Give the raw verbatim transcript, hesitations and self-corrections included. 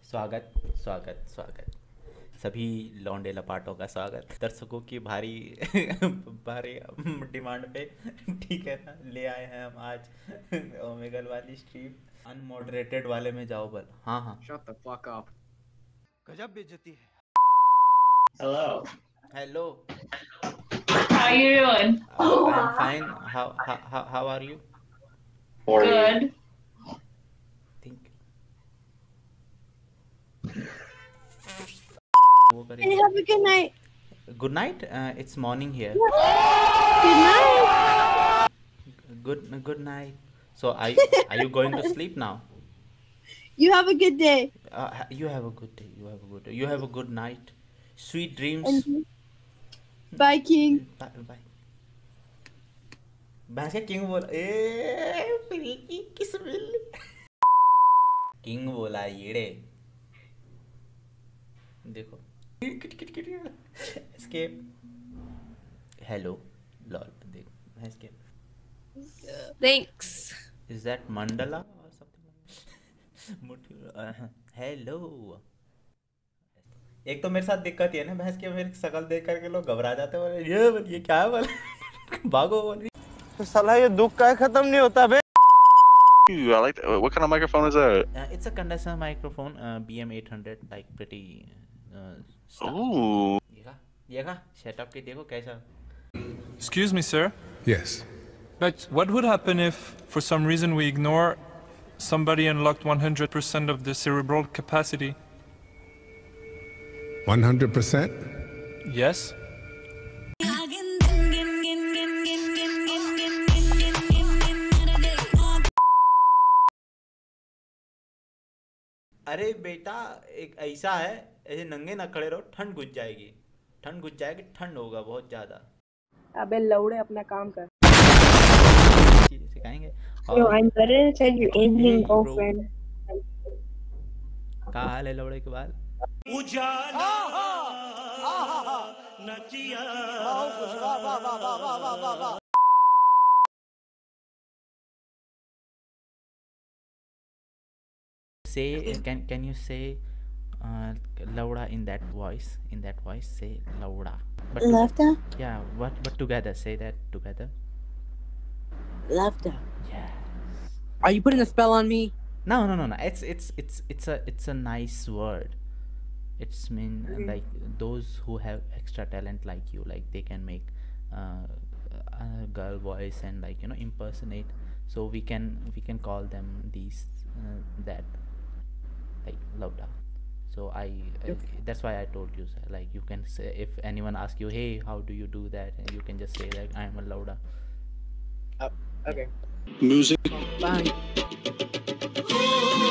स्वागत स्वागत स्वागत सभी लौंडे लपाटों का स्वागत। दर्शकों की भारी भारी डिमांड पे ठीक है ना, ले आए हैं हम आज ओमेगल वाली स्ट्रीम। अनमॉडरेटेड वाले में जाओ बल। हाँ हाँ Shut the fuck up. गजब बेइज्जती है। Hello. Hello. How you doing? I am fine. How how are you? Good. Think वो And करेंगे। have a good night. Good night. It's morning here. Good night. Good good night. So are you, are you going to sleep now? You have a good day. Uh, ha- you have a good day. You have a good day. You have a good night. Sweet dreams. And you. Bye, King. Bye bye. भैंस का king बोला ए प्रीति किस मिल king बोला येड़े। देखो kit kit kit escape. Hello lol देख escape. Thanks. Is that mandala or something? Hello. एक तो मेरे साथ दिक्कत ये ना, भैंस के मेरी शक्ल देख करके लोग घबरा जाते हैं, बोले ये बोल ये क्या है बोले भागो बोल। तो साला ये दुख का खत्म नहीं होता बे। Ooh, I like that. What kind of microphone is that? Uh, it's a condenser microphone, uh, B M eight hundred, like pretty uh, stuff. Ooh. देखा देखा सेटअप के देखो कैसा। Excuse me, sir. Yes. But what would happen if, for some reason, we ignore somebody unlocked one hundred percent of the cerebral capacity? one hundred percent? Yes? अरे बेटा एक ऐसा है, ऐसे नंगे ना खड़े रहो, ठंड घुस जाएगी। ठंड घुस जाएगी, ठंड होगा बहुत ज्यादा। अबे लौड़े अपना काम कर। चीजें सिखाएंगे। Yo, I'm better than your Indian girlfriend. क्या हाल है लौड़े के बाल? Say can can you say uh, lauda in that voice? In that voice, say lauda. But to- Laughter? yeah, what but together? Say that together. Laughter. Yes. Are you putting a spell on me? No, no, no, no. It's it's it's it's a it's a nice word. It's mean like those who have extra talent like you, like they can make uh, a girl voice and like you know impersonate. So we can we can call them these uh, that like lauda. So I, I that's why I told you sir, like you can say if anyone asks you, hey, how do you do that? And you can just say that I am a lauda. Oh, okay. Music. Bye.